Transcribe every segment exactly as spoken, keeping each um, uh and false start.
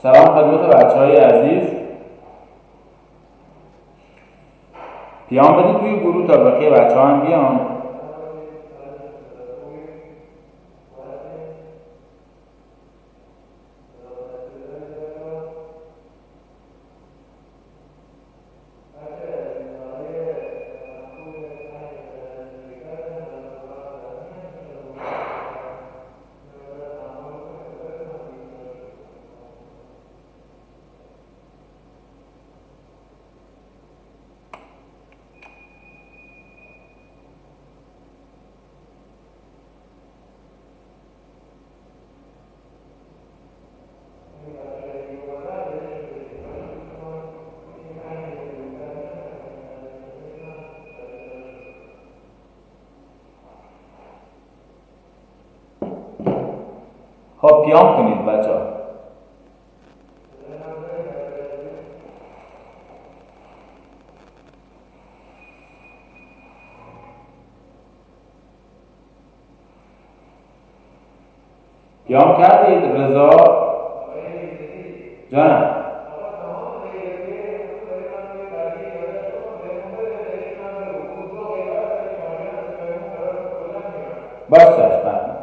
سلام خدمت بچه های عزیز. پیام بدید توی گروه تا بقیه بچه ها هم بیان. خب پیام کنید بچه ها. پیام کردید رضا جانم؟ باشه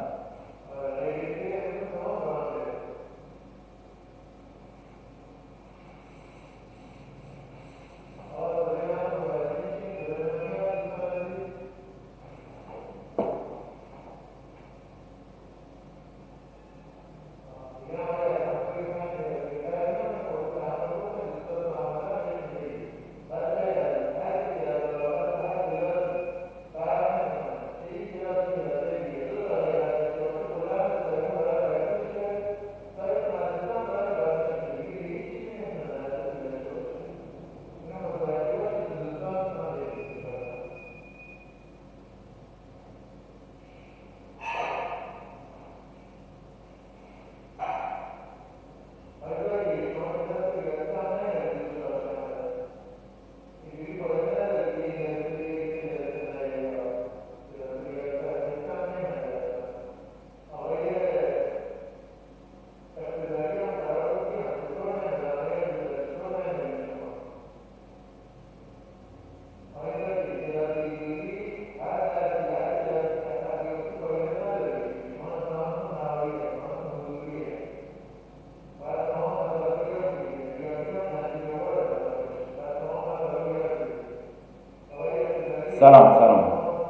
سلام سلام.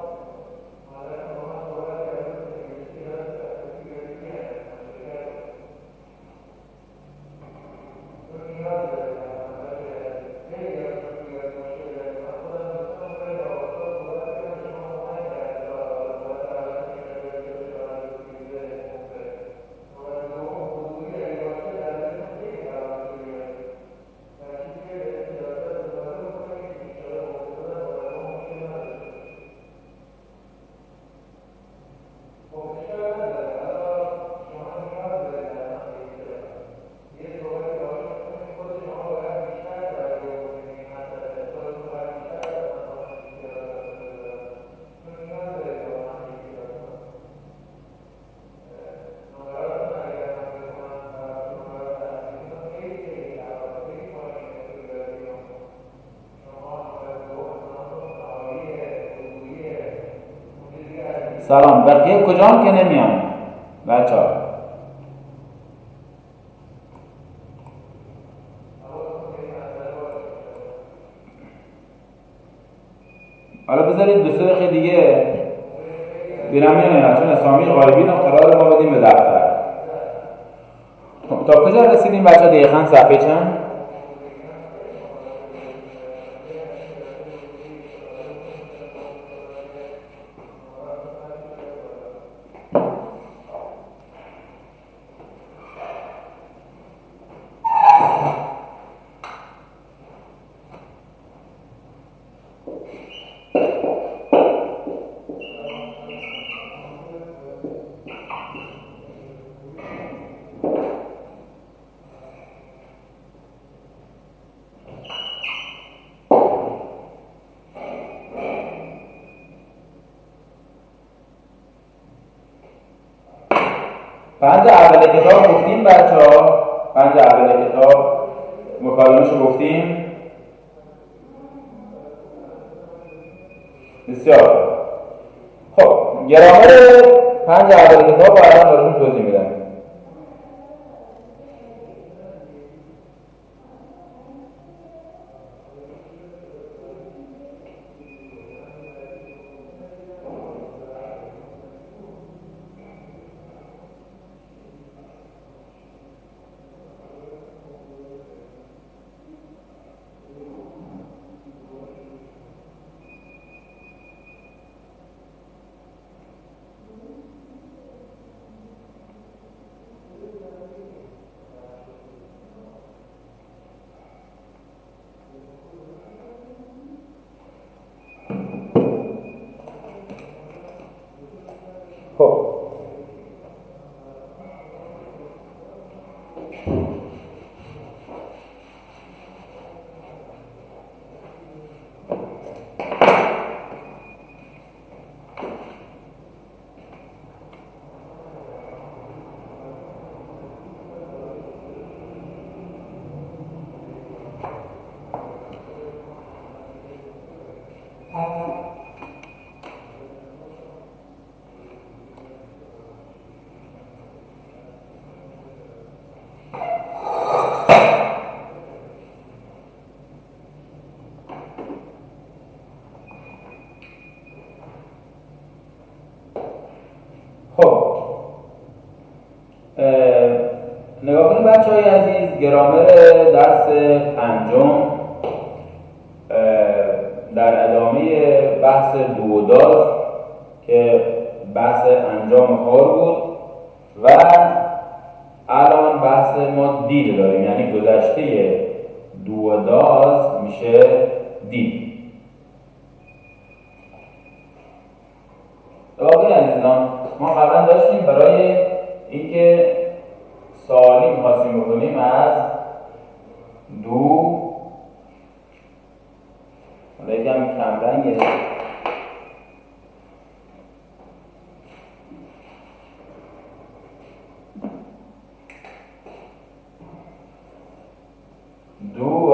سلام. بقیه کجا هم که نمیان بچه ها؟ حالا بذارید دو سه دقیقه دیگه بیرم میانه چون اسامی غالبین رو قرار ما بدیم به دفتر. تا کجا رسیدیم بچه ها؟ دقیقاً صفحه چند؟ بند اول کتاب گفتیم بچه ها پنج اول کتاب مکالمه‌شو گفتیم. بسیار خب، گرامر پنج اول کتاب رو الان براتون توضیح میدم. خب خب نگاه کنید بچه های عزیز، گرامر درس پنجم در ادامه بحث دو و داز که بحث انجام کار بود و الان بحث ما دید داریم، یعنی گذشته دو و داز میشه دید. نگاه کنید عزیزان، ما قبلا داشتیم برای اینکه سوالی می‌خواستیم بکنیم از دو حالا یکم کم رنگه دو و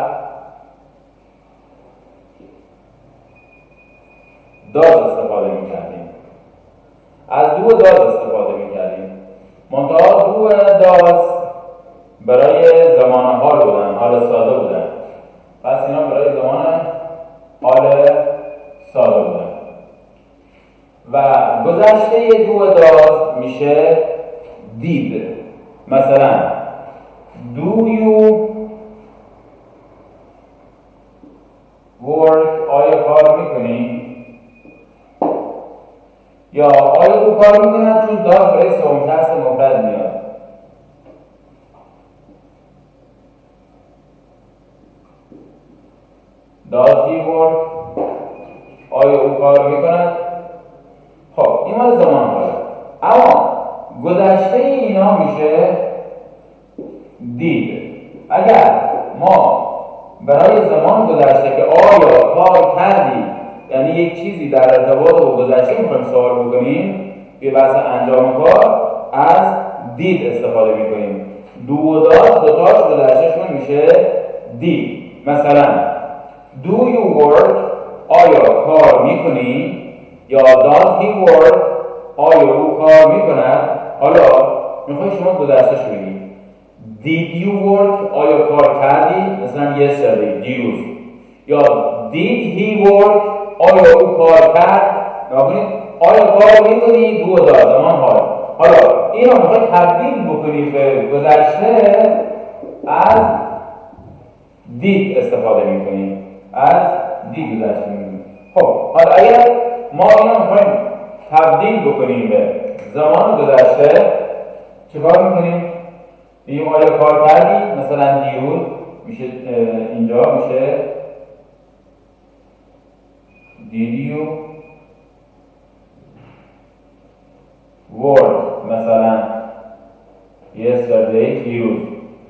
داز استفاده می‌کردیم. از دو و داز استفاده می‌کردیم. منتها دو و داز برای زمان حال بودن، حال ساده بودن. پس اینا برای زمان حال ساده بودن. و گذشته دو و داز میشه دید. مثلا do you work؟ آیا کار میکنی؟ یا آیا تو کار میکنن؟ چون داز برای سوم شخص مفرد میاد. Does he work؟ آیا او کار میکند؟ خب این مال زمان حاله. اما گذشته اینا میشه دید. اگر ما برای زمان گذشته که آیا کار کردی، یعنی یک چیزی در ارتباط با گذشته میخوایم سوال بکنیم، به بحث انجام کار از دید استفاده میکنیم. دو و داز دوتاش گذشتهشون میشه دید. مثلا do you work؟ آیا کار میکنی؟ یا does he work؟ آیا او کار میکند؟ حالا میخوای شما گذشتهش بگی. did you work؟ آیا کار کردی؟ مثلا yesterday، دیروز. یا did he work؟ آیا او کار کرد؟ نکنید آیا کار میکنی؟ دو و داز زمان حال. حالا اینو میخوای تبدیل بکنی به گذشته، از دید استفاده میکنی. از دید گذشته میکنی. خب حالا اگر ما اینو میخوایم تبدیل بکنیم به زمان گذشته، چیکار میکنیم؟ بگیم آیا کار کردی؟ مثلا دیروز میشه، اینجا میشه did you work؟ مثلا yesterday، دیروز.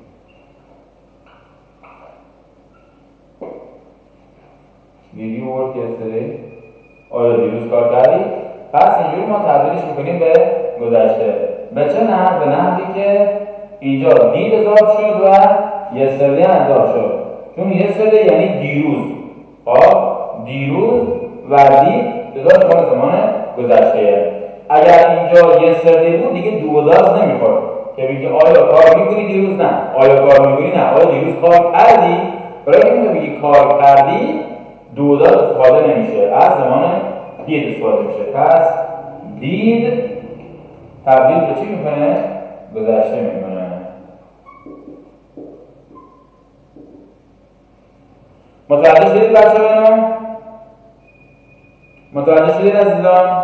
did you work yesterday؟ آیا دیروز کار کردی؟ پس اینجوری ما تبدیلش میکنیم به گذشته. به چه نحو؟ به نحوی که اینجا دید اضافه شد و یستردی هم اضافه شد، چون یستردی یعنی دیروز. خب دیروز و دید داداش مال زمان گذشته. اگر اینجا یستردی بود دیگه دو داز نمیخورد که بگی آیا کار میکنی دیروز؟ نه. آیا کار میکنی؟ نه. آیا دیروز کار کردی؟ برای اینکه بگی کار کردی دو داز استفاده نمیشه، از زمان دید استفاده میشه. پس دید تبدیل به چی میکنه؟ گذشته میکنه. متوجه شدید بچه بینم؟ متوجه شدید عزیزان؟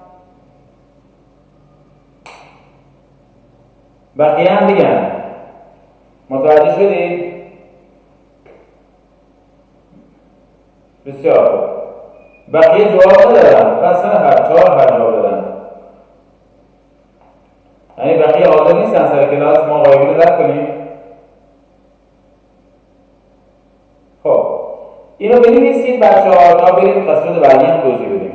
بقیه هم بگم متوجه شدید؟ بسیار خوب. بقیه جواب ندارن، پس نفر چهار هر جواب دادن. یعنی بقیه حاضر نیستن سر کلاس، ما غایبی رو رد کنیم. خب اینو بنویسید بچه ها تا بریم قسمت بعدی هم توضیح بدیم.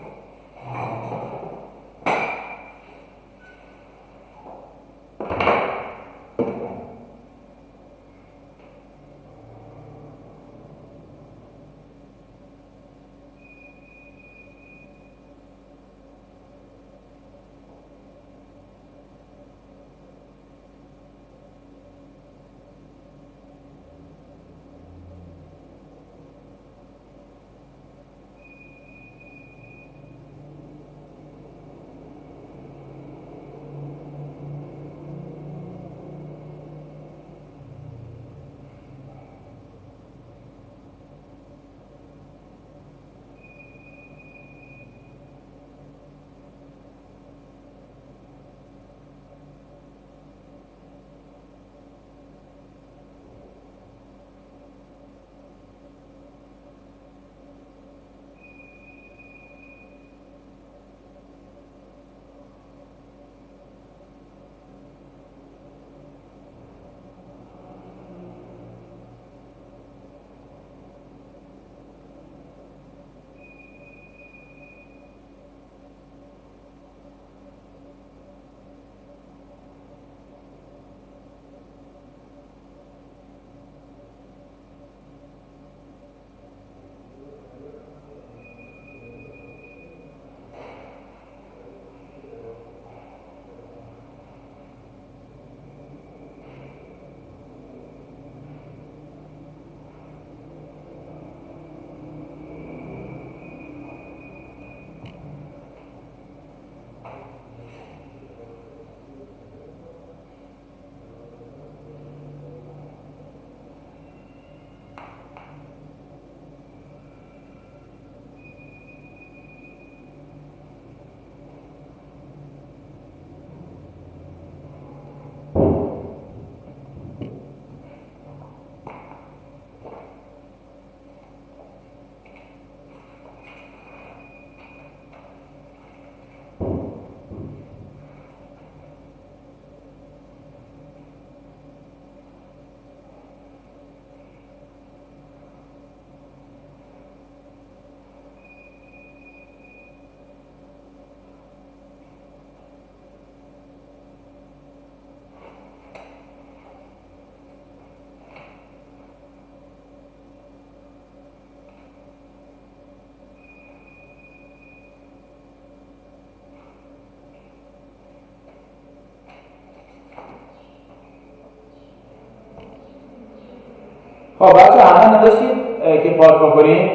خب بچه همه نوشتید که پاک بکنید؟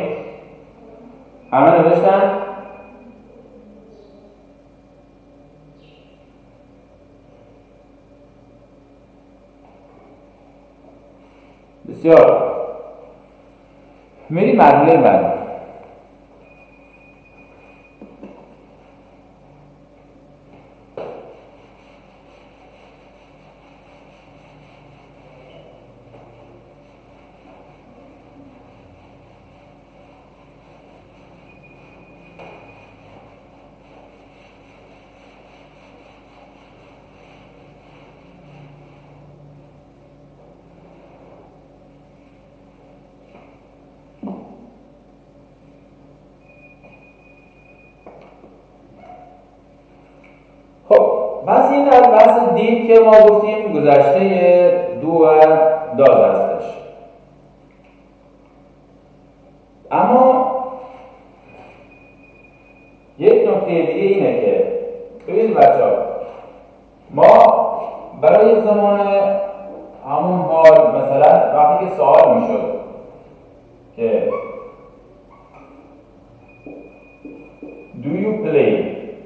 همه نوشتن؟ بسیار. میریم مرحله بعد. پس این از بحث دید که ما گفتیم گذشته دو و داز هستش. اما یک نکته دیگه اینه که ببینید بچه‌ها، ما برای زمان همون حال مثلا وقتی که سوال میشد که do you play،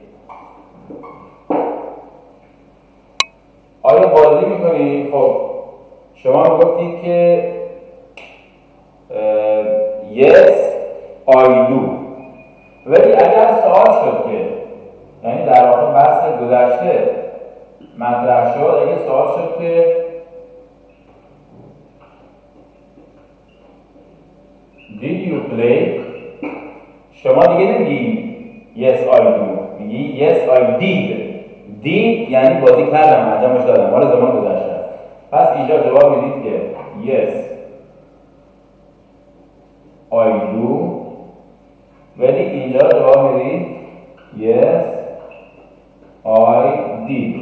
آیا بازی میکنی؟ خب شما میگفتید که yes I do. ولی اگر سوال شد که یعنی در واقع بحث گذشته مطرح شد، اگه سوال شد که did you play، شما دیگه نمیگی yes I do، میگی yes I did. did یعنی بازی کردم، انجامش دادم، مال زمان گذشته است. پس اینجا جواب میدید که yes I do، ولی اینجا جواب میدید yes I did.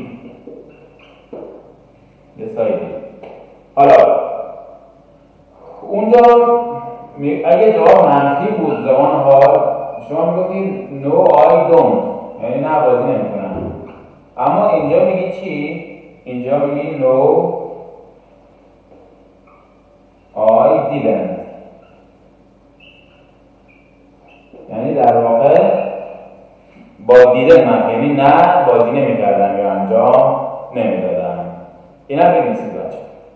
yes I did. حالا اونجا اگه جواب منفی بود زمان حال، شما میگفتید no I don't، یعنی نه بازی نمیکنم. اما اینجا میگی چی؟ اینجا میگی no I didn't، یعنی در واقع با دیدن منفی، یعنی نه بازی نمیکردم یا انجام نمیدادم. اینا بنویسید بچه.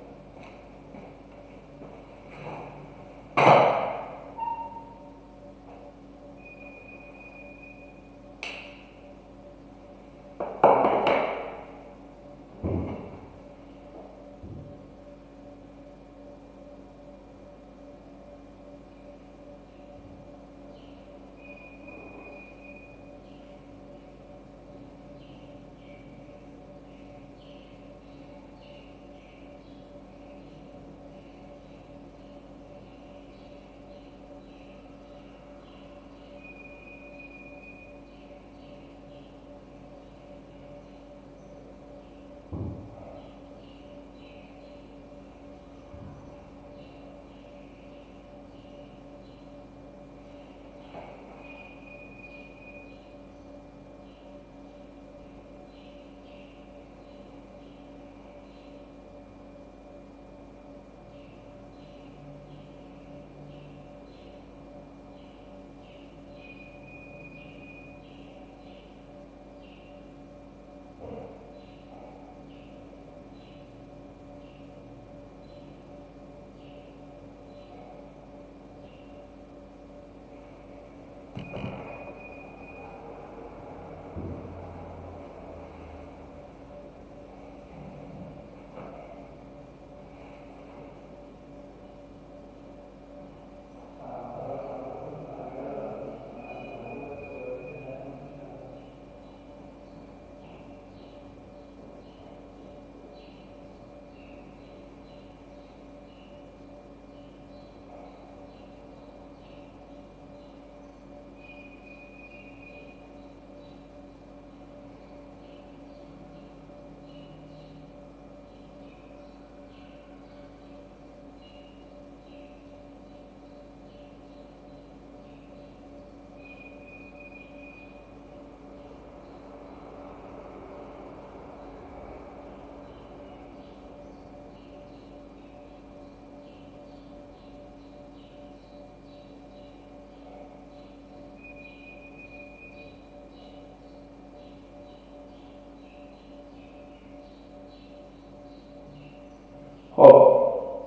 خب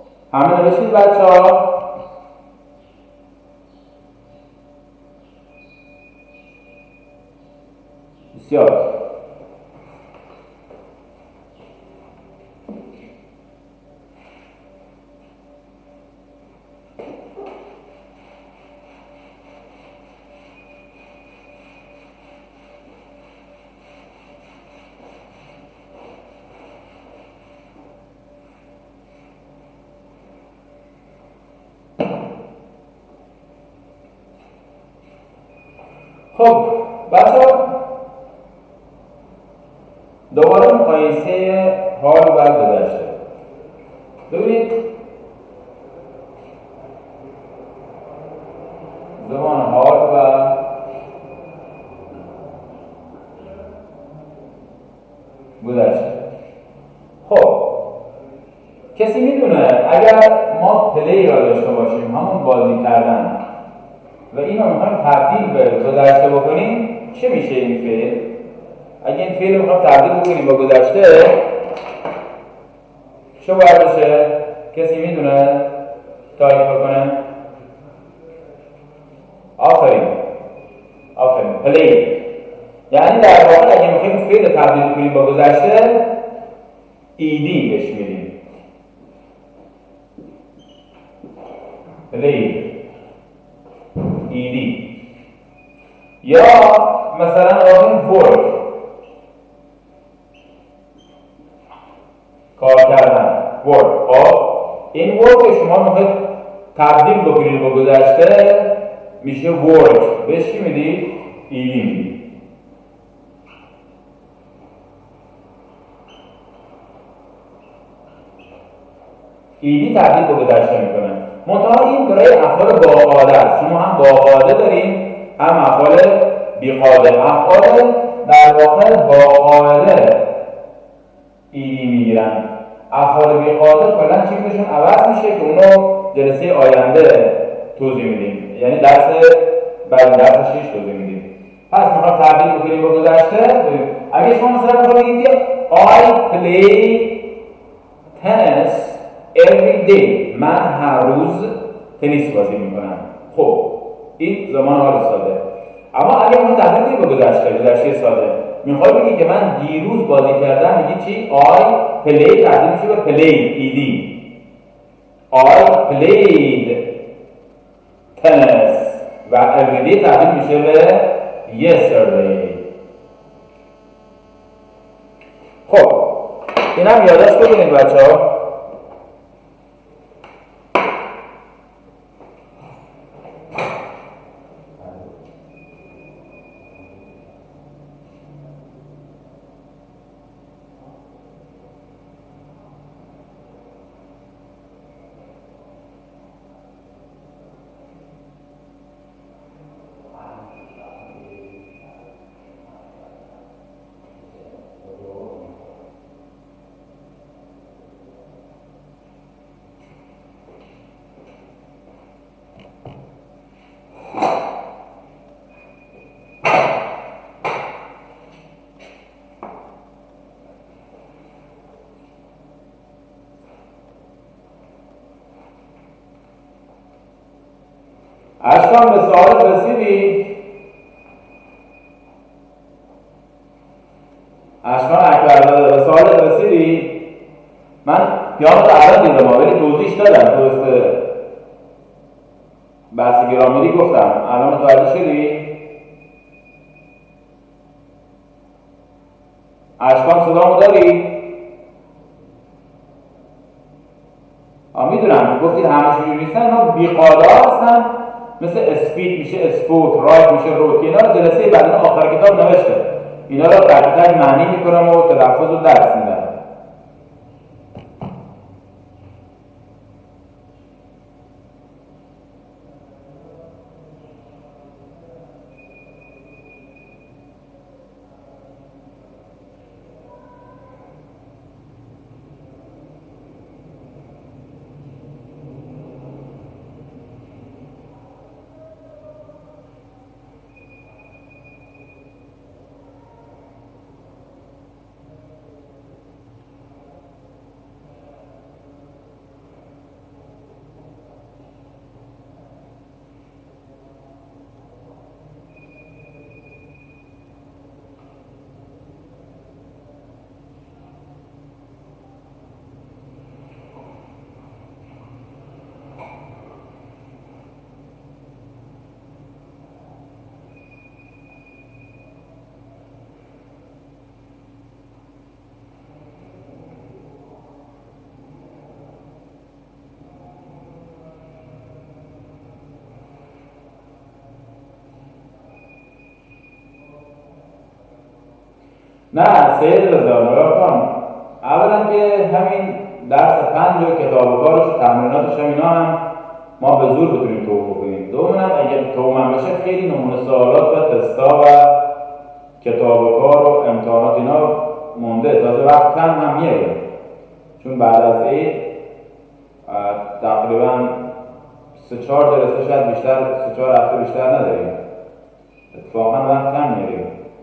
همه نوشتید بچه ها؟ بسیار. خب بچه ها دوباره مقایسه حال و گذشته. ببینید زمان حال و گذشته. خب کسی میدونه اگر ما پلی را داشته باشیم، همون بازی کردن، و اینو میخوایم تبدیل به گذشته بکنیم، چه میشه این فعل؟ اگه این فعل رو میخوایم تبدیل بکنیم با گذشته، چه باید بشه؟ کسی میدونه تایپ بکنه؟ آفرین آفرین پلی. یعنی در واقع اگه میخوایم فعل تبدیل کنیم با گذشته، ایدی بهش میدیم. پلی ایدی. یا مثلا آقایون ورک، کار کردن، ورک. خب این ورک شما میخواید تبدیل بکنید با گذشته، میشه ورک. بهش چی میدید؟ ایدی میدید. ایدی تبدیل به گذشته میکنه. منتها این برای افعال باقاعده است. شما هم باقاعده داریم، هم افعال بیقاعده. افعال در واقع باقاعده ایدی میگیرن. افعال بیقاعده کلا چیزشون عوض میشه که اونو جلسه آینده توضیح میدیم. یعنی درس بعد درس شش توضیح میدیم. پس میخوام تبدیل بکنیم با گذشته. اگه شما مثلا میخوام بگید که I play tennis every day، من هر روز تنیس بازی میکنم. خب این زمان حال ساده. اما اگه ما تبدیل کنیم به گذشته، گذشته ساده، میخوای بگی که من دیروز بازی کردم، میگی چی؟ I play تبدیل میشه به play ایدی. I played tennis و every day تبدیل میشه به yesterday. خب اینم یادداشت بکنید بچه‌ها. اشکان به سوالت رسیدی؟ اشکان اکبرزاده به سوالت رسیدی؟ من پیانو رو الان دیدم ولی توضیح دادم، درست بحث گرامری گفتم. الان متوجه شدی؟ اشکان صدامو داری؟ آه میدونم گفتید همه چیزی نیستن، اینا بیقاعده هستن، مثل اسپید میشه اسپوک، رایت میشه روت. اینا رو جلسه بعد آخر کتاب نوشته. اینا رو تک تک معنی میکنم و تلفظ رو درس میدم. نه سید رضا نگاه کن، اولا که همین درس پنج و کتاب و کارش و تمریناتش هم اینا هم ما به زور بتونیم توفیق کنیم. دوماً اگه تومن بشه خیلی نمونه سوالات و تستا و کتاب و کار و امتحانات اینا مونده، تازه وقت کم هم میاره چون بعد از عید تقریبا سه چهار جلسه شاید بیشتر، سه چهار هفته بیشتر نداریم، اتفاقا وقت کم میاریم.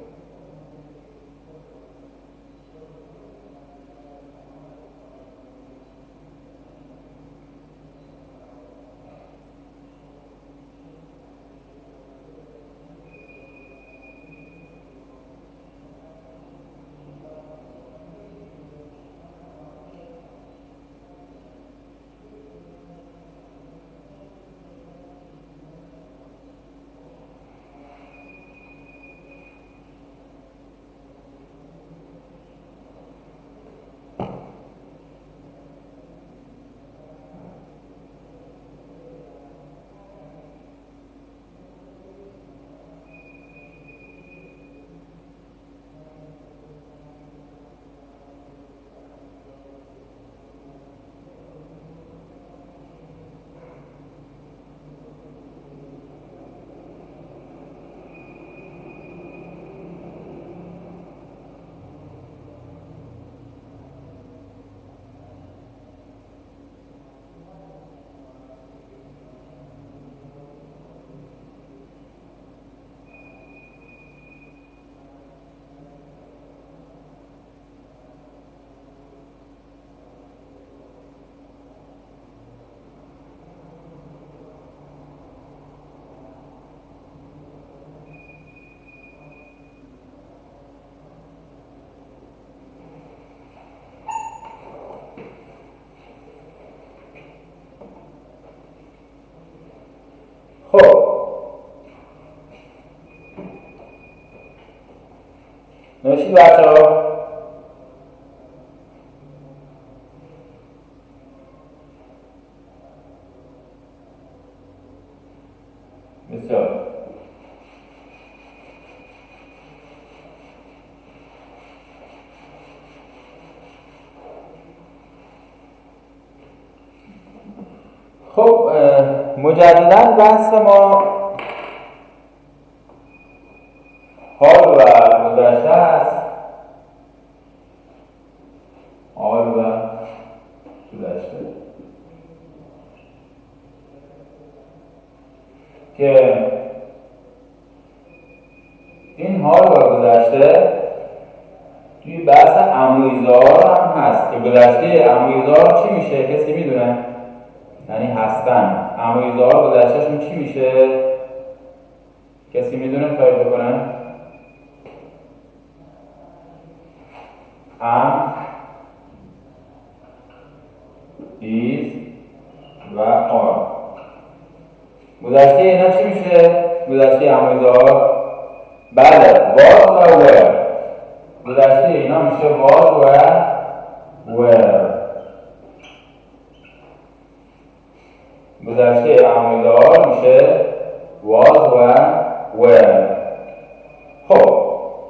خب نوشید بچه ها؟ بسیار خب مجددا بحث ما حال و گذشته است. حال و گذشته که این حال و گذشته توی بحث عمویزار هم هست که گذشته عمویزار چی میشه؟ کسی میدونه؟ یعنی هستن عمویزار گذشتهشون چی میشه؟ کسی میدونه تایید بکنه؟ ام ایز و آر گذشته اینا چی میشه؟ گذشته عمویزار بله was و were. گذشته اینا میشه was و were. گذشته عمویزار میشه was و were. خب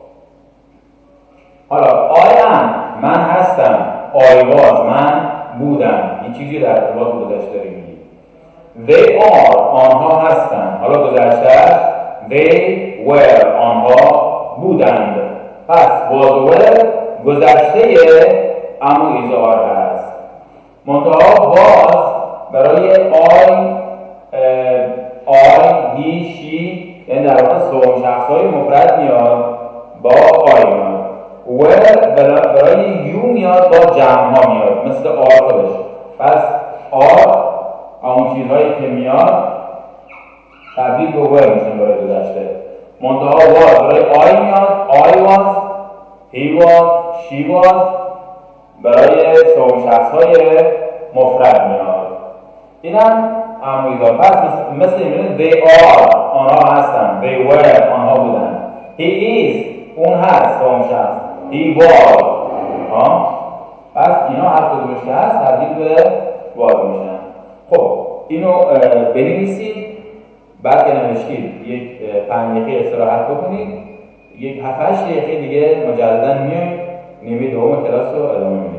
حالا I am من هستم، I was من بودم، این چیزی در ارتباط گذشته رو میگی. They are آنها هستند، حالا گذشتهش they were آنها بودند. پس was و were گذشته عمویزار هست. منتها was برای I I he she یعنی در واقع سوم شخص های مفرد میاد با I میاد. were برای you میاد با جمع ها میاد مثل آر خودش. پس آر اون چیزهایی که میاد تبدیل به were میشن برای گذشته. منتها was برای I میاد I was he was she was برای سوم شخص های مفرد میاد. این هم عمویزار. پس مثل این they are آنها هستن، they were آنها بودن، he is اون هست سوم شخص، he was ها. پس اینا هر کدومش که هست تبدیل به was میشن. خب اینو بنویسید، بعد که نوشتید یک پنج دقیقه استراحت بکنید، یک هفت هشت دقیقه دیگه مجددا میایم نیمه دوم کلاس رو ادامه میدیم.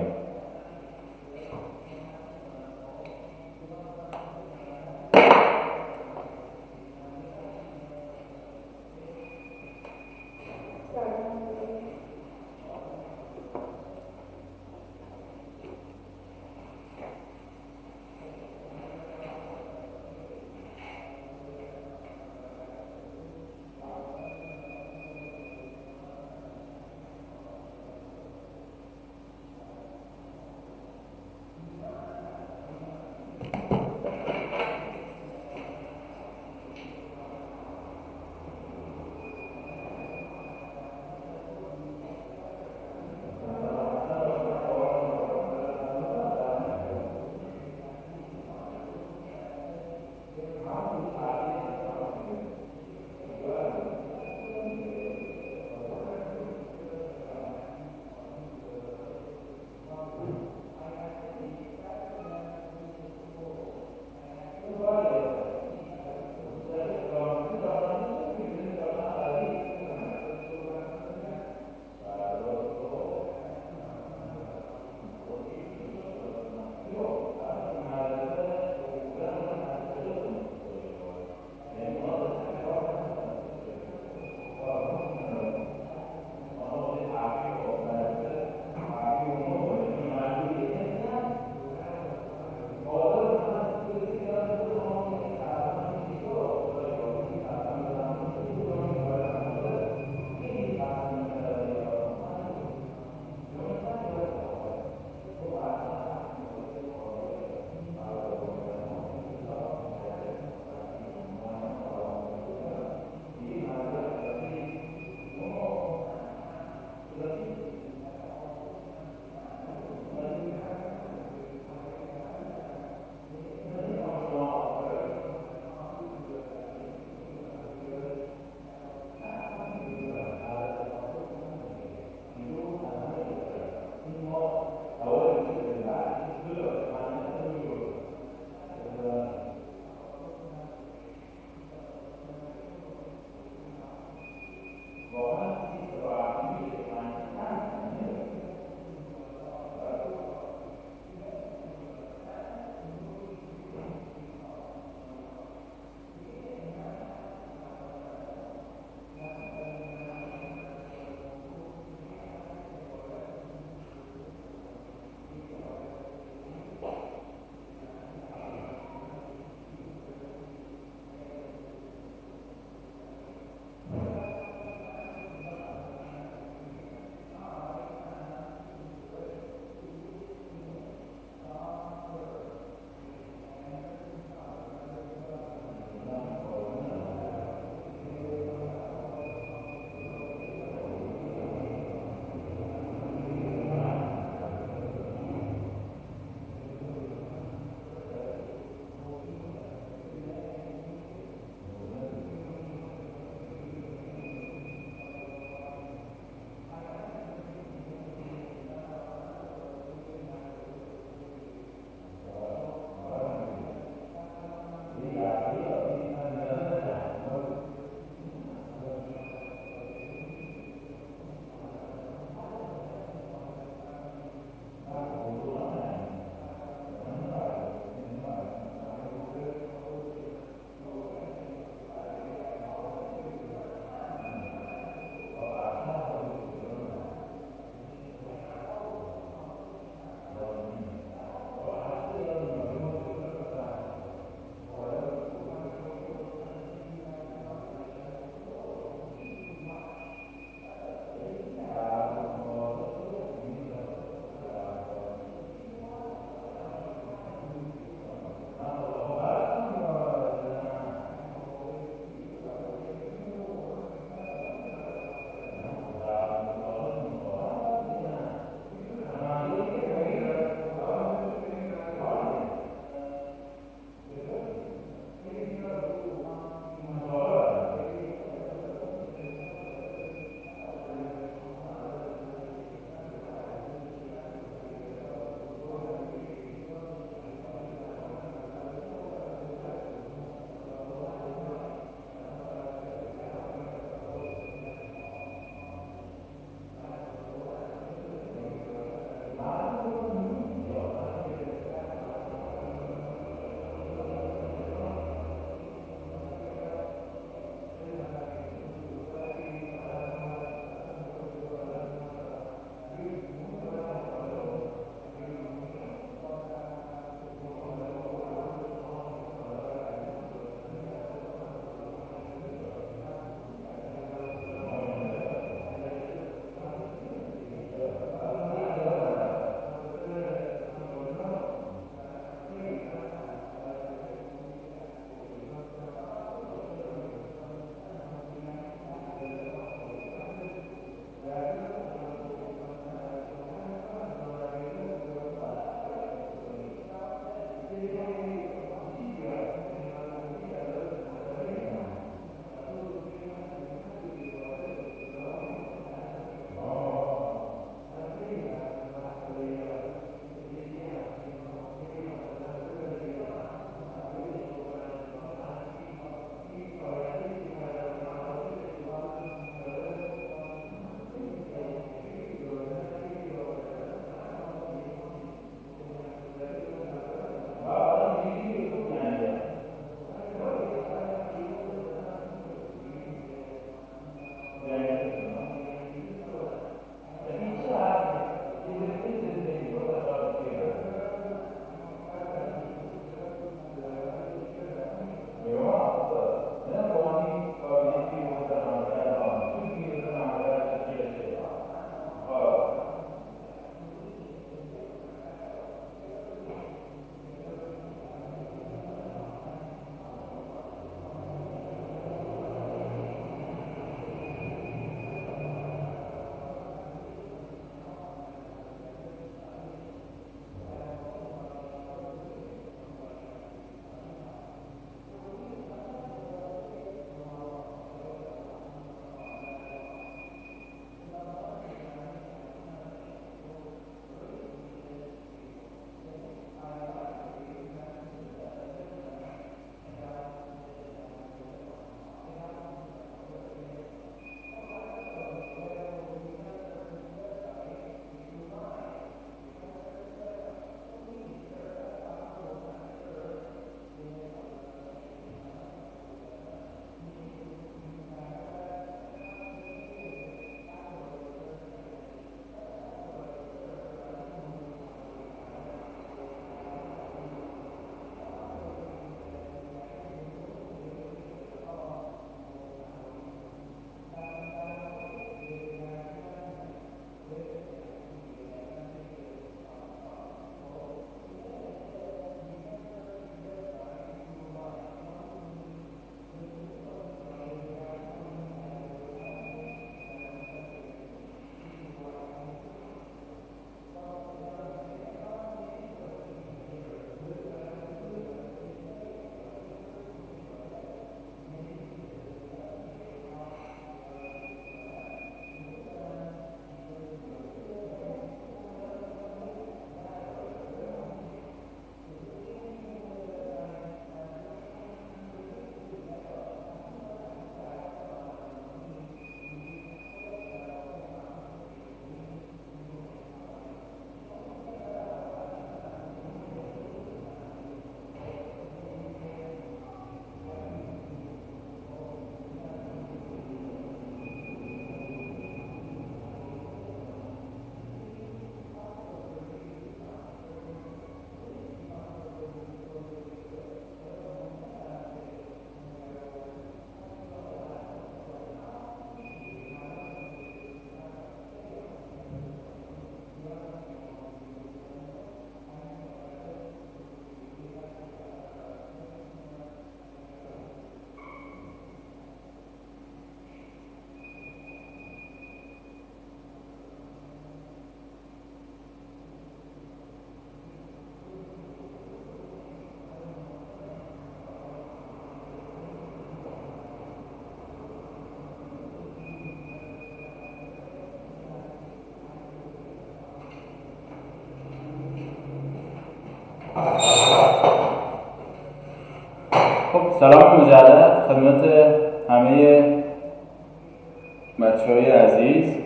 خب سلام مجدد خدمت همه بچه‌های عزیز.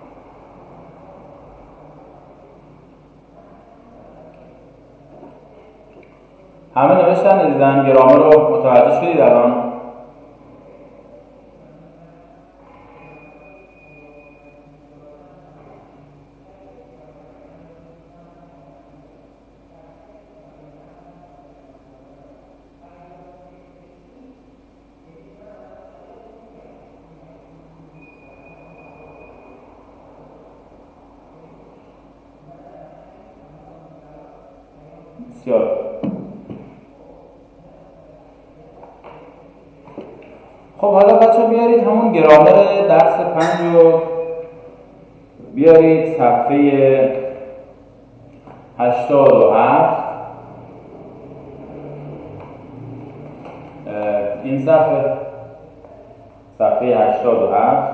همه نوشتن دیدن گرامر رو متوجه شدید الان؟ بسیار خب، حالا بچه بیارید همون گرامر درس پنج رو بیارید صفحه هشتاد و هفت. این صفحه صفحه هشتاد و هفت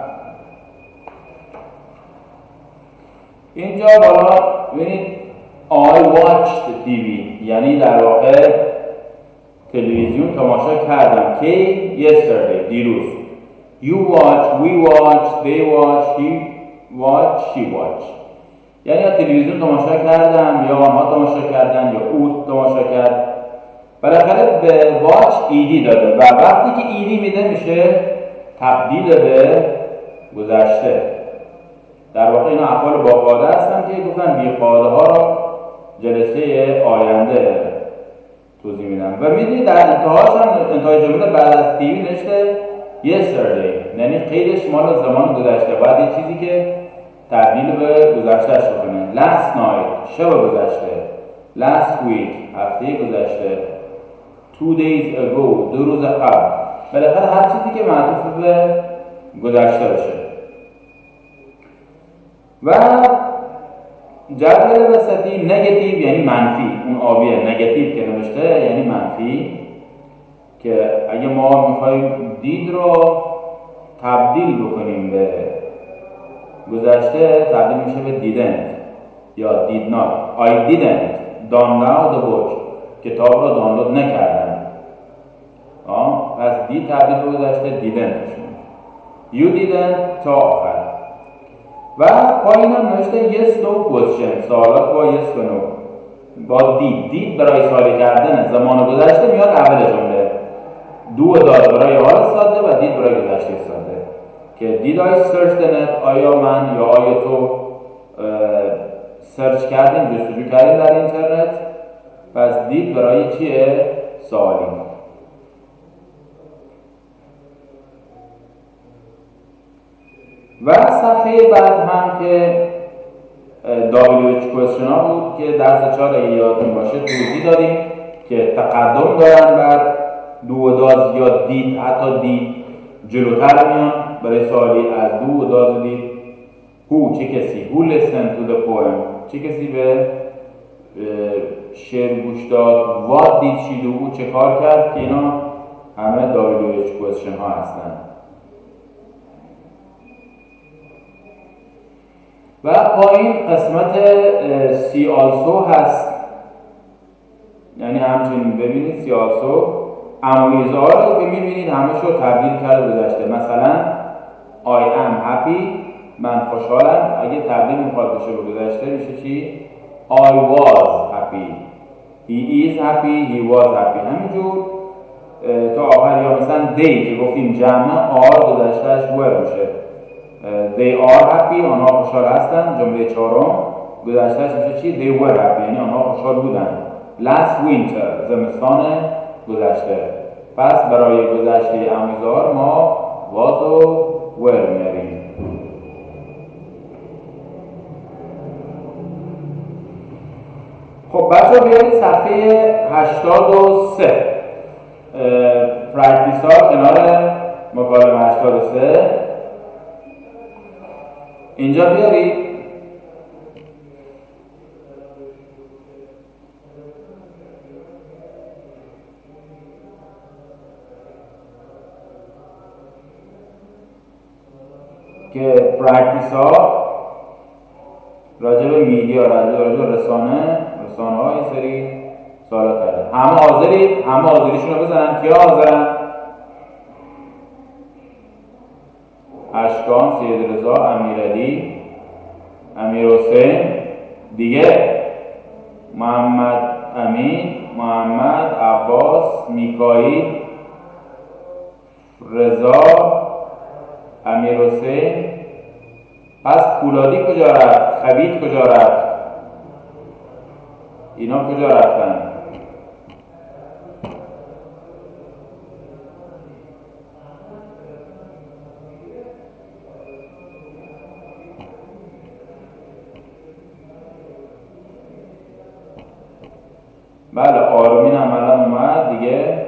اینجا بالا ببینید I watched تی وی، یعنی در واقع تلویزیون تماشا کردم که yesterday، دیروز. You watch، we watch، they watch، he watch، she watch. یعنی یا تلویزیون تماشا کردم یا آنها تماشا کردن یا او تماشا کرد. بالاخره به watch ایدی داده و وقتی که ایدی میده میشه تبدیل به گذشته. در واقع اینا افعال با قاعده هستن که گفتن بی قاعده ها رو جلسه آینده توضیح میدم. و میدونید در انتهاش هم انتهای جمله بعد از تیوی نوشته yesterday، یعنی قیدش مال زمان گذشته، باید یه چیزی که تبدیل به گذشتهش بکنه. last night، شب گذشته. last week، هفته گذشته. two days ago، دو روز قبل. بالاخره هر چیزی که معطوف به گذشته باشه. و جدول وسطی نگاتیو یعنی منفی، اون آبیه نگاتیو که نوشته یعنی منفی، که اگه ما میخوایم دید رو تبدیل بکنیم به گذشته تبدیل میشه به didn't یا did not. I didn't download the book، کتاب رو دانلود نکردم. آه پس دید تبدیل به گذشته didn't شد. You didn't تا آخر. و پایین هم نوشته yes no question، سوالات با yes و no. با دید دید برای سوالی کردن زمان گذشته میاد اول جمله. دو داد برای حال ساده و دید برای گذشته ساده، که دید I search the net، آیا من یا آیا تو سرچ کردیم، جستجو کردیم در اینترنت. پس دید برای چیه؟ سوالی. و صفحه بعد هم که دبلیو اچ کوئسشن ها بود که درس چهار اگه یادتون باشه توضیح دادیم که تقدم دارن بر دو و داز یا دید، حتی دید جلوتر میان برای سوالی از دو و داز دید. هو چه کسی، who listened to the poem، چه کسی به شعر گوش داد. what did she do، او چه کار کرد، که اینا همه دبلیو اچ کوئسشن ها هستن. و پایین قسمت سی آلسو هست، یعنی همچنین ببینید سی آلسو امویزها رو که میبینید همه شو تبدیل کرده گذشته. مثلا I am happy، من خوشحالم، اگه تبدیل میخواد بشه به گذشته میشه چی؟ I was happy، he is happy، he was happy. همینجور تا آخر. یا مثلا they که گفتیم جمع are گذشتهش were میشه. they are happy، آنها خوشحال هستند. جمله چهارم گذشتهش میشه چی؟ they were happy، یعنی آنها خوشحال بودند. last winter، زمستان گذشته. پس برای گذشته امیزار ما was و were میاریم. خب بچه ها بیارید صفحه هشتاد و سه پرکتیس ها کنار مکالمه هشتاد و سه اینجا بیارید. که پرکتیس ها راجع به میدیا، راجع به رسانه رسانه ها این سری سوالات کردن. همه حاضرید؟ همه حاضریشون رو بزنن. کیا حاضرن؟ اشکان، سید رضا، امیرعلی، امیر حسین، دیگه محمد امین، محمد عباس، میکائیل، رضا، امیر حسین. پس پولادی کجا رفت؟ خبید کجا رفت؟ اینا کجا رفتن؟ بله آرمین هم الان اومد دیگه.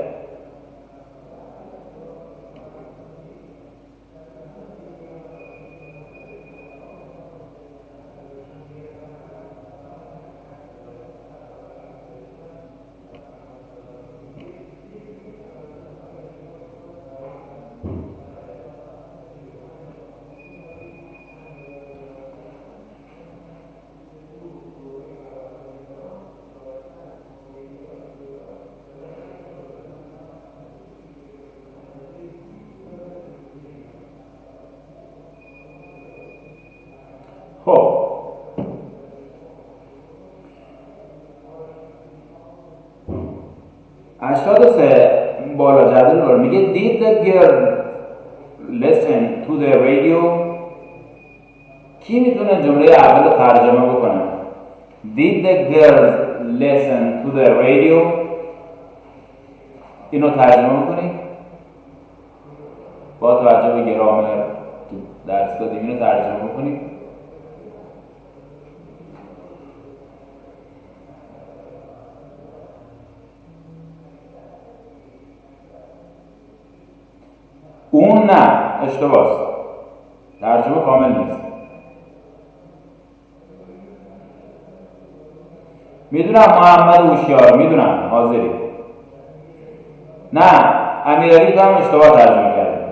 خب هشتاد و سه بالا جدول رو میگه did the girl listen to the radio. کی میتونه جمله اول رو ترجمه بکنه؟ did the girl listen to the radio. اینو ترجمه بکنید با توجه به گرامر که درس دادیم. اینو ترجمه بکنید. اون نه، اشتباهه، ترجمه کامل نیست. میدونم محمد هوشیار، میدونم حاضری. نه امیرعلی تو هم اشتباه ترجمه کرده.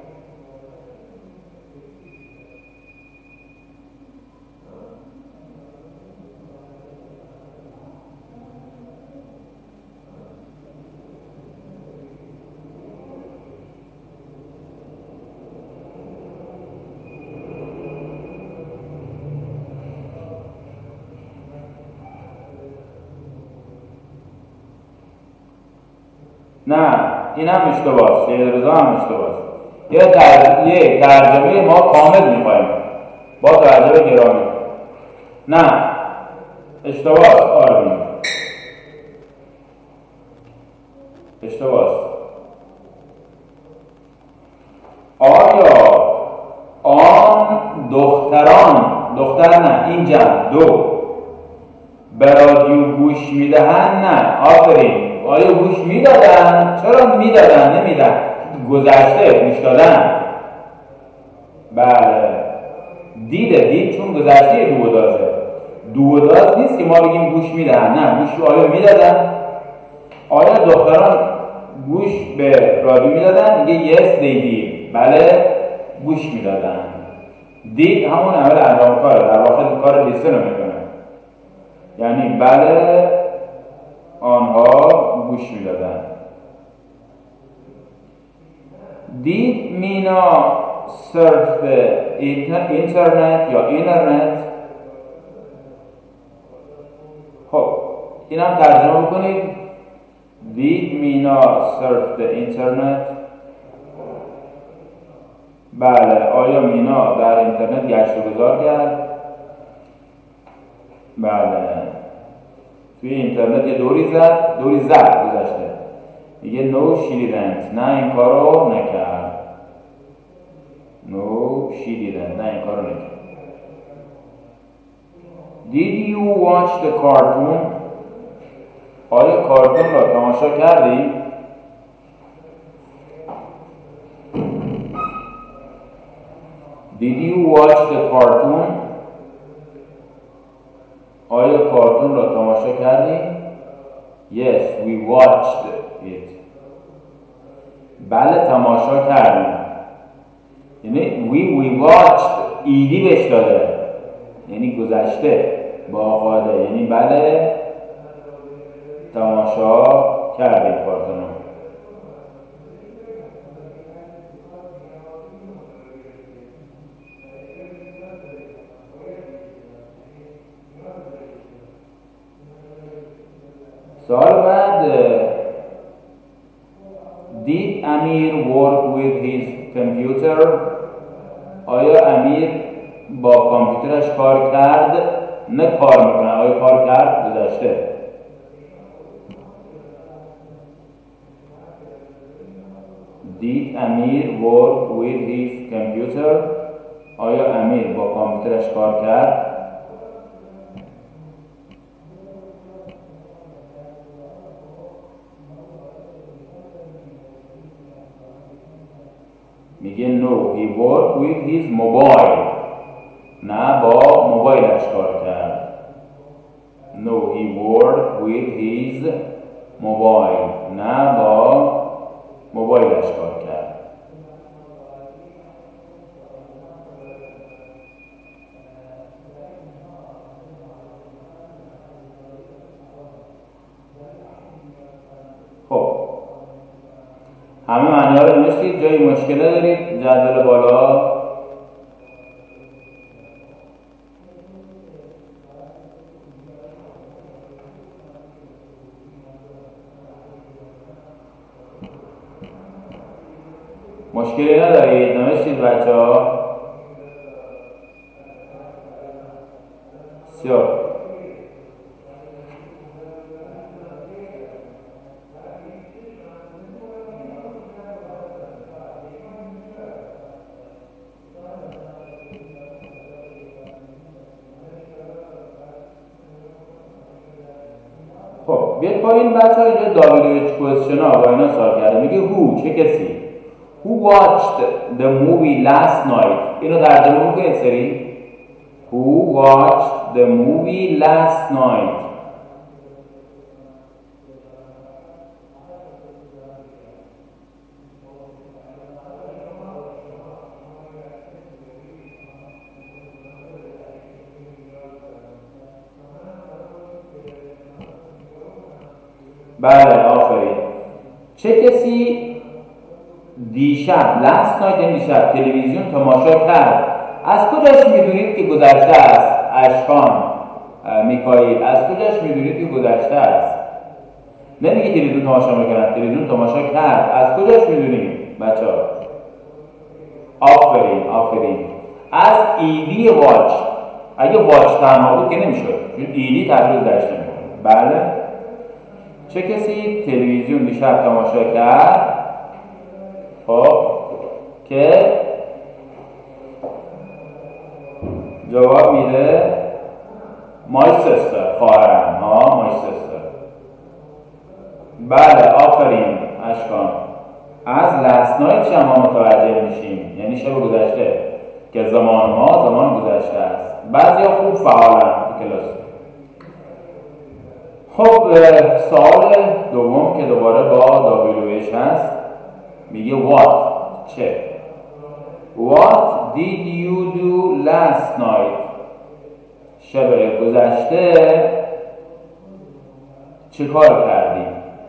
نه این هم اشتباهه. سید رضا هم اشتباهه. یه تر... یه ترجمه ما کامل میخوایم با توجه به گرامر. نه اشتباهه. آره اشتباهه. آیا آن دختران، دختر نه این جمع دو، به رادیو گوش میدهن؟ نه آفرین. آیا گوش میدادن؟ چرا میدادن؟ نمیدن. گذشته گوش دادن. بله دیده، دید چون گذشته دو و دازه. دو و داز نیست که ما بگیم گوش میدهن. نه گوش آیا میدادن؟ آیا دختران گوش به رادیو میدادن؟ میگه yes they did. بله گوش میدادن. دید همون عمل انجام کاره، در واقع کار لیسن رو میکنه. یعنی بله آنها گوش میدادن. Did مینا surf the internet یا اینترنت؟ خب این هم ترجمه بکنید. Did مینا surf the internet؟ بله آیا مینا در اینترنت گشت و گذار کرد؟ بله توی اینترنت یه دوری زد، دوری زد گذشته. میگه نو شی دیدنت، نه این کارو نکرد. نو شی دیدنت، نه این کارو نکرد. Did you watch the cartoon؟ آیا کارتون را تماشا کردی؟ Did you watch the cartoon؟ آیا کارتون را تماشا کردی؟ Yes, we watched it. بله تماشا کردیم. یعنی we we watched ایدی بهش داده، یعنی گذشته با قاعده، یعنی بله تماشا کردیم کارتونو. سوال بعد Did Amir work with his computer? آیا امیر با کامپیوترش کار کرد؟ نه کار میکنه، آیا کار کرد؟ گذشته. Did Amir work with his computer? آیا امیر با کامپیوترش کار کرد؟ میگه no, he worked with his mobile. نه با موبایلش کار کرد. No, he worked with his mobile. نه با موبایلش کار کرد. خب همه معنی ها رو نوشتید. جایی مشکله دارید؟ جدول بالا مشکلی ندارید؟ نوشتید بچه ها؟ بسیار خب بیاید پایین بچه ها. اینجا دبلیو اچ کوئسشن ها با اینا سوال کرده. میگه who، چه کسی؟ Who watched the movie last night؟ اینو ترجمه میکنید سری. Who watched the movie last night؟ بله آفرین. چه کسی دیشب last night یعنی دیشب تلویزیون تماشا کرد؟ از کجاش میدونید که گذشته است؟ اشکان میکائیل، از کجاش میدونید که گذشته است؟ نمیگه تلویزیون تماشا میکنن، تلویزیون تماشا کرد. از کجاش میدونید بچه ها؟ آفرین آفرین. از ایدی واچ. اگه واچ تنها بود که نمیشد، چون ایدی تغییر گذشته میکنه. بله. چه کسی تلویزیون دیشب تماشا کرد؟ خب که جواب میده my sister، خواهرم. ها my sister. بله آفرین اشکان. از last night شما متوجه میشیم، یعنی شب گذشته، که زمان ما زمان گذشته است. بعضی ها خوب فعالن تو کلاس. خب سوال دوم که دوباره با دبلیو اچ هست، میگه what، چه؟ What did you do last night؟ شب گذشته چه کار کردی؟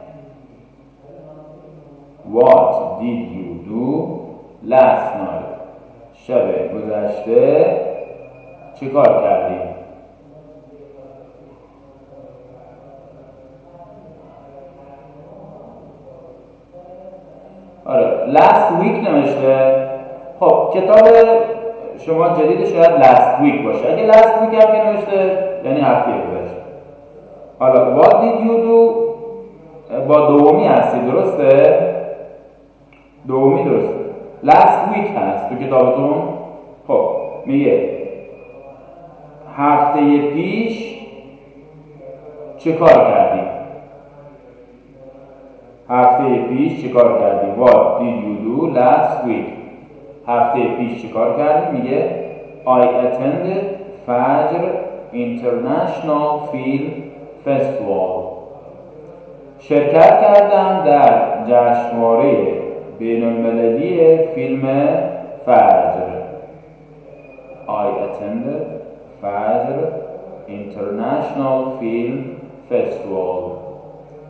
What did you do last night؟ شب گذشته چه کار کردی؟ آره last week نوشته. خب کتاب شما جدید شاید last week باشه. اگه last week هم که نوشته یعنی هفته گذشته. حالا what did you do با دومی هستی، درسته؟ دومی درسته. last week هست تو کتابتون. خب میگه هفته پیش چه کار کردی؟ هفته پیش چه کار کردی؟ What did you do last week؟ هفته پیش چه کار کردی؟ میگه I attended فجر International Film Festival. شرکت کردم در جشنواره بین المللی فیلم فجر. I attended فجر International Film Festival.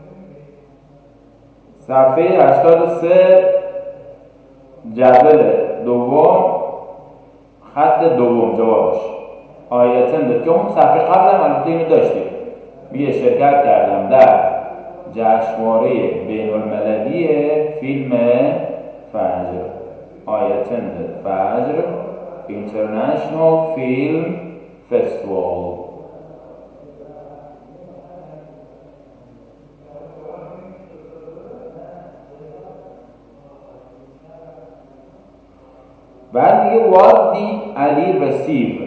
صفحه هشتاد و سه جدول دوم خط دوم جوابش آیتن که اون صفحه قبل هم البته اینو داشتیم. میگه شرکت کردم در جشنواره بین المللی فیلم فجر. آیتن فجر International Film Festival. بعد میگه what did علی receive؟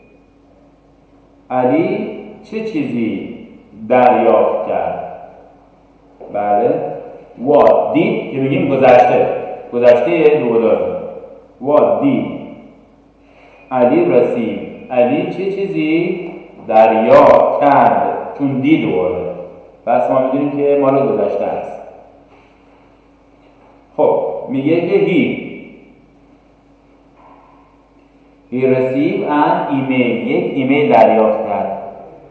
علی چه چیزی دریافت کرد؟ بله what did که بگیم گذشته گذشته دو داره. what did علی receive؟ علی چه چیزی دریافت کرد؟ چون دید دوره پس ما میدونیم که مال گذشته است. خب میگه که هی He received an email. یک ایمیل دریافت کرد.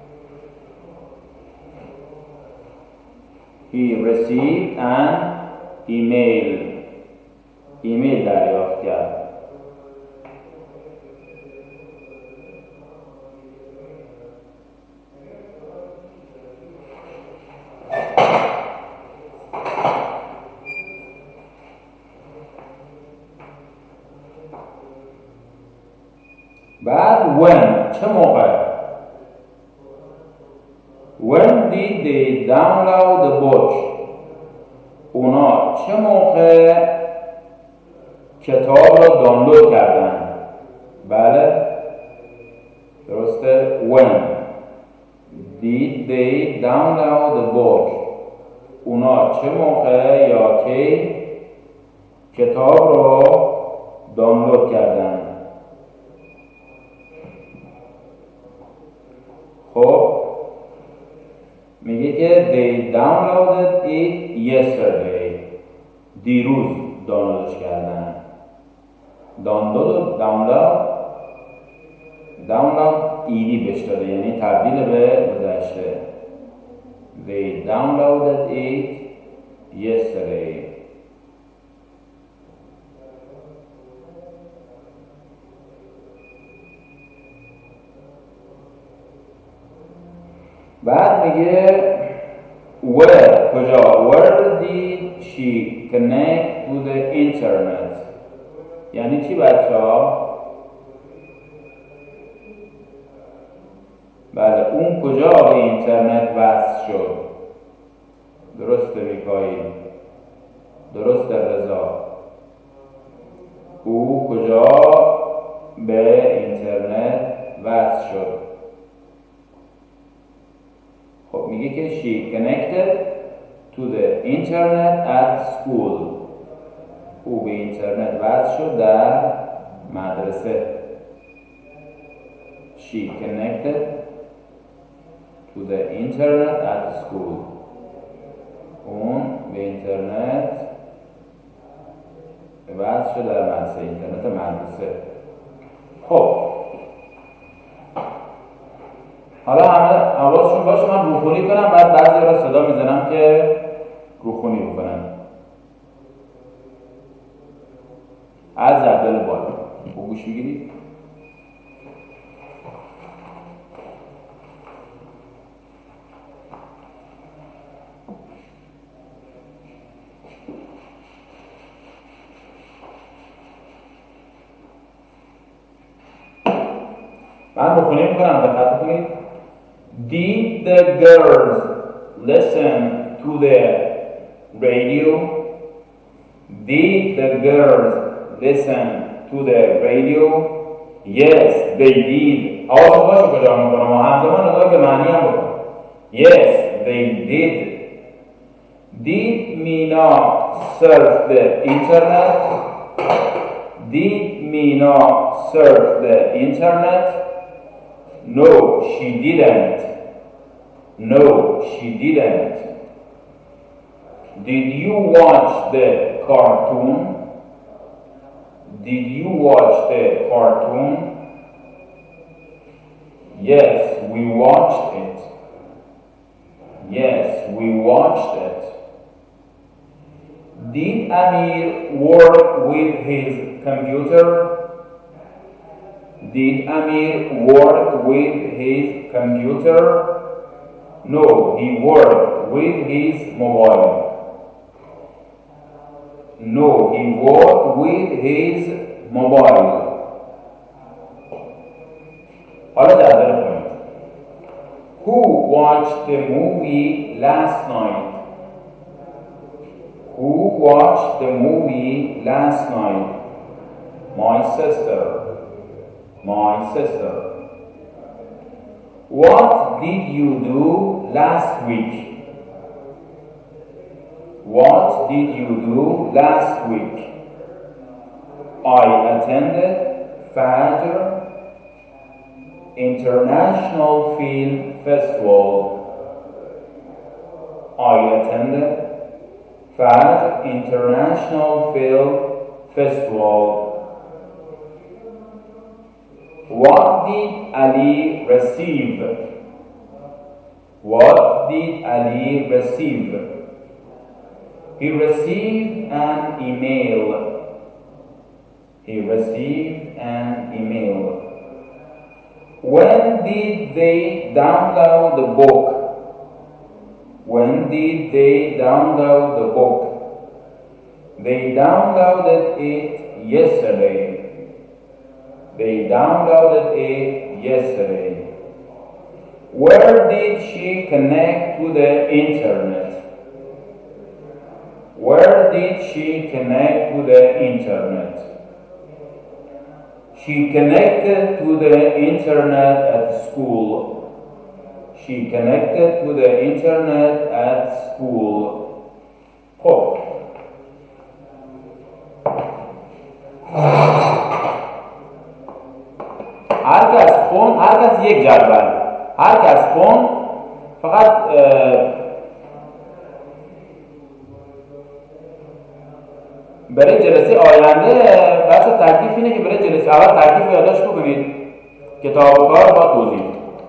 He received an email. ایمیل دریافت کرد. بعد when چه موقع؟ When did they download the book؟ اونا چه موقع کتاب را دانلود کردن؟ بله درسته. When did they download the book؟ اونا چه موقع یا کی کتاب را دانلود کردن؟ خب میگه که they downloaded it yesterday. دیروز دانلودش کردن. دانلود دانلود دانلود ایدی بهش داده یعنی تبدیل به گذشته. they downloaded it yesterday. بعد میگه where کجا where did she connect to the internet؟ یعنی چی بچه ها؟ بله اون کجا به اینترنت وصل شد؟ درسته میکایی؟ درسته رضا؟ او کجا به اینترنت وصل شد؟ خب میگه که she connected to the internet at school. او به اینترنت وصل شد در مدرسه. she connected to the internet at school. اون به اینترنت وصل شد در مدرسه. اینترنت مدرسه. خب حالا همه حواسشون باشه من روخونی کنم بعد بعضی را صدا میزنم که روخونی بکنم از جدول بالا. خوب گوش میگیرید. من روخونی میکنم دقت کنید. Did the girls listen to the radio? Did the girls listen to the radio? Yes, they did. حواست باشه کجا میکنم و همزمان نگاه به معنی هم بکنم. Yes, they did. Did Mina surf the internet? Did Mina surf the internet? No, she didn't. No, she didn't. Did you watch the cartoon? Did you watch the cartoon? Yes, we watched it. Yes, we watched it. Did Amir work with his computer? Did Amir work with his computer? No, he worked with his mobile. No, he worked with his mobile. حالا جدول کنید. Who watched the movie last night? Who watched the movie last night? My sister. My sister. What did you do last week? What did you do last week? I attended Fajr International Film Festival. I attended Fajr International Film Festival. What did Ali receive? What did Ali receive? He received an email. He received an email. When did they download the book? When did they download the book? They downloaded it yesterday. They downloaded it yesterday. Where did she connect to the internet? Where did she connect to the internet? She connected to the internet at school. She connected to the internet at school. خب هر کس خون هر کس یک جدول هر کس خون فقط برای جلسه آینده بچه تکلیف اینه که برای جلسه اول تکلیف یادداشت بکنید کتاب و کار با توضیح.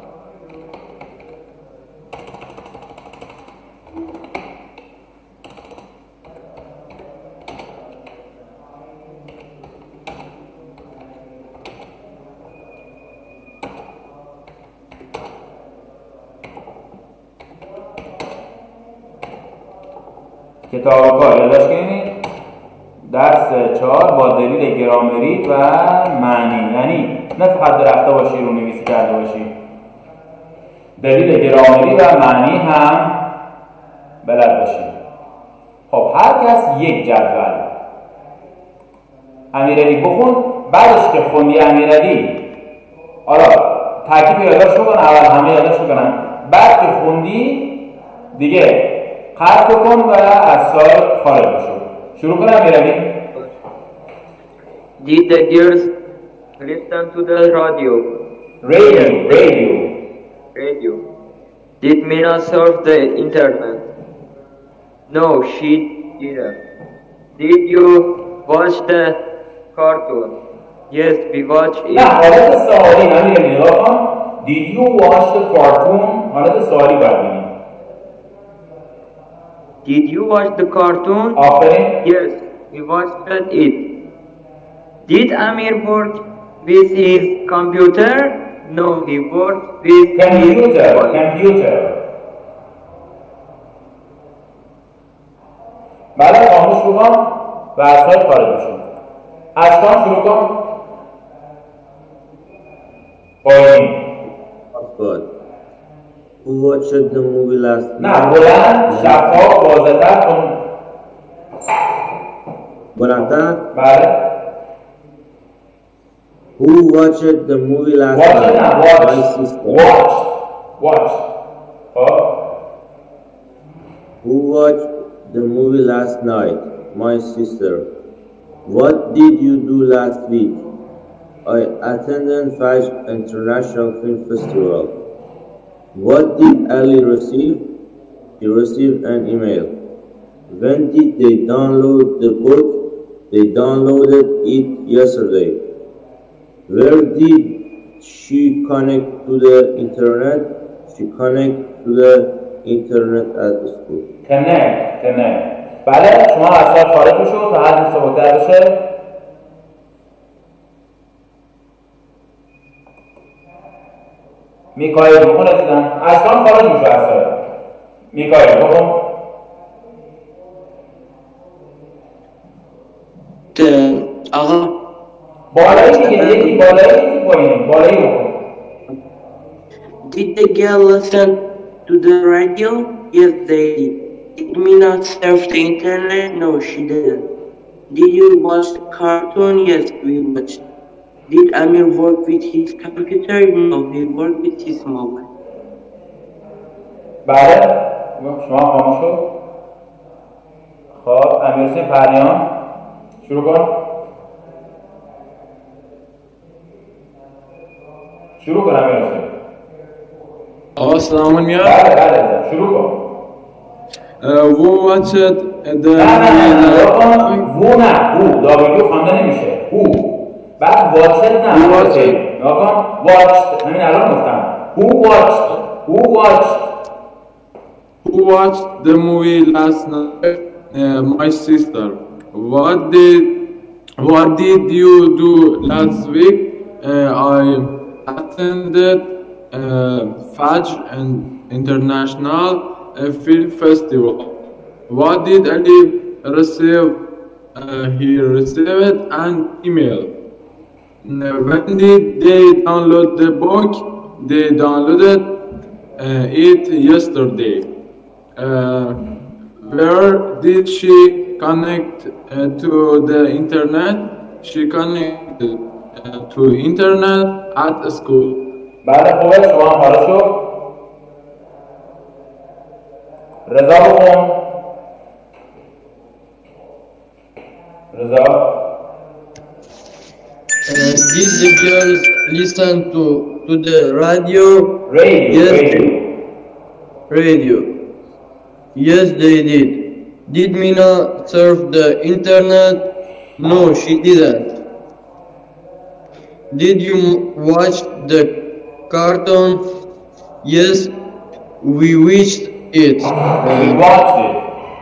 کتاب و کار یادداشت کنید. درس چهار با دلیل گرامری و معنی، یعنی نه فقط درخته باشی رو نویسی کرده باشی، دلیل گرامری و معنی هم بلد باشی. خب هر کس یک جدول. امیرعلی بخون، بعدش که خوندی امیرعلی حالا ترکیب یادداشت بکن، اول همه یادداشت بکنن، بعد که خوندی دیگه قطع بکن و از سال خارج بشو. شروع کنم امیرعلی. Did the girls listen to the radio? Radio, radio. Radio. Did Mina surf the internet? No, she didn't. Did you watch the cartoon? Yes, we watched it. نه حالت سوالی امیرعلی نگاه کن. Did you watch the cartoon؟ حالت سوالی بردیم. Did you watch the cartoon? آفرین. Yes, we watched it. Did Amir work with his computer? No, he worked with computer. his computer. بعد خاموش بکن و از سایت خارج بشون. اشکان شروع کن. پایین. Good. Who watched the movie last night? نه بلند شفاف واضح‌تر کن. بلندتر؟ بله. Who watched the movie last watched night? نه watched. My sister. watched. watched. خب. Who watched the movie last night? My sister. What did you do last week? I attended Fajr International Film Festival. What did Ali receive? He received an email. When did they download the book? They downloaded it yesterday. Where did she connect to the internet? She connect to the internet at school. connect connect بله شما از سایت خارج بشو تا هر نیست بودتر بشه. میکایل بخون دیدن اشکان خارج میشه از سایت. میکایل بخون. آقا بالایی دیگه یکی بالایی یکی پایینی بالایی بخون. Did the girl listen to the radio? Yes, they did. Did Mina surf the internet? No, she didn't. Did you watch the cartoon? Yes, we watched. Did Amir work with his computer? No, he worked with his mobile. بله شما خاموش شد. خب امیر حسین پریان شروع کن. شروع کن امیر حسین. آقا سلام میاد؟ بله بله شروع کن. وو واچد نه نه نه نه وو نه وو دابلیو خوانده نمیشه وو بعد واچد نه وو واچد ناکن واچد همین الان گفتم who watched who watched who watched the movie last night? Uh, my sister. What did what did you do last week? Uh, I attended uh, Fajr and International uh, Film Festival. What did Ali receive? Uh, he received an email. Uh, when did they download the book? They downloaded uh, it yesterday. Uh, where did she connect uh, to the internet? She connected uh, to internet at school. بله خوبه شما هم حالا شد. رضا بخون. رضا Uh, did the girls listen to, to the radio? radio Yes. radio Radio. Yes, they did. Did Mina surf the internet? No, she didn't. Did you m- watch the cartoon? Yes, we watched it. we Um, watched it.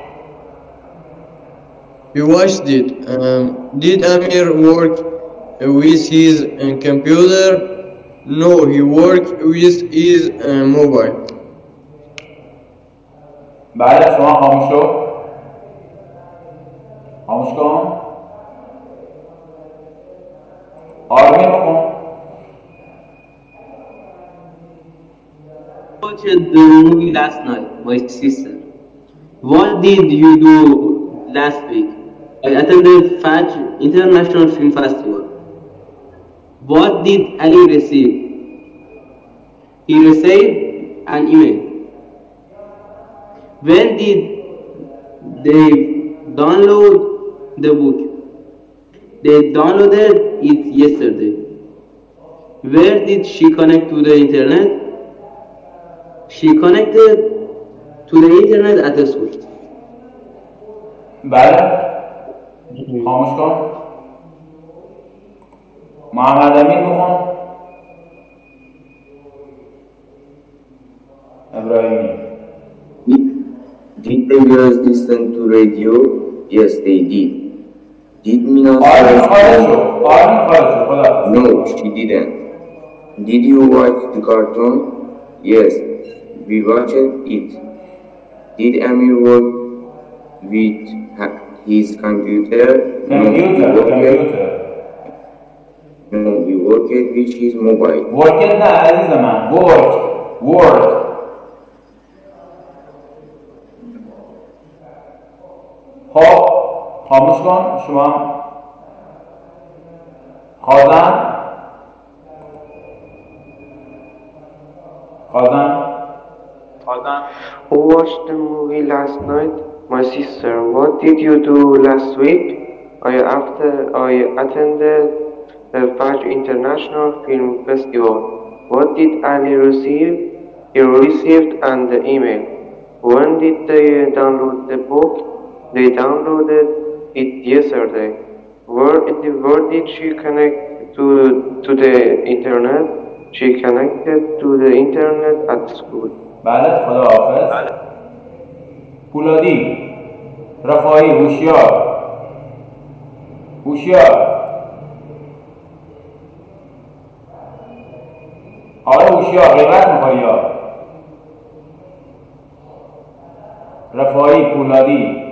we watched it. Um, did Amir work with his uh, computer? No, he worked with his uh, mobile. بله شما خاموش شد. خاموش کن. آرمین بکن. Watched the movie last night, my sister. What did you do last week? I attended Fajr International Film Festival. What did Ali receive? He received an email. When did they download the book? They downloaded it yesterday. Where did she connect to the internet? She connected to the internet at the school. بله خاموش کن. محمد امین بخون. ابراهیمی Did the girls listen to radio? Yes, they did. Did Mina آرمین surf خارج the- شد. آرمین خارج شد. خدا No, she didn't. Did you watch the cartoon? Yes, we watched it. Did Amir work with ha- his computer? No, he کامپیوتر worked, کامپیوتر no, he worked with his mobile. ورکت نه عزیز من ورک ورک خب خاموش کن شما خازن خازن Who watched the movie last night? My sister. What did you do last week? I after I attended the Fajr International Film Festival. What did Ali receive? He received an email. When did they download the book? They downloaded it yesterday. Where, where did she connect to to the internet? She connected to the internet at school. بله خدا حافظ پولادی رفاعی هوشیار هوشیار آقای هوشیار غیبت میکنی یا رفاعی پولادی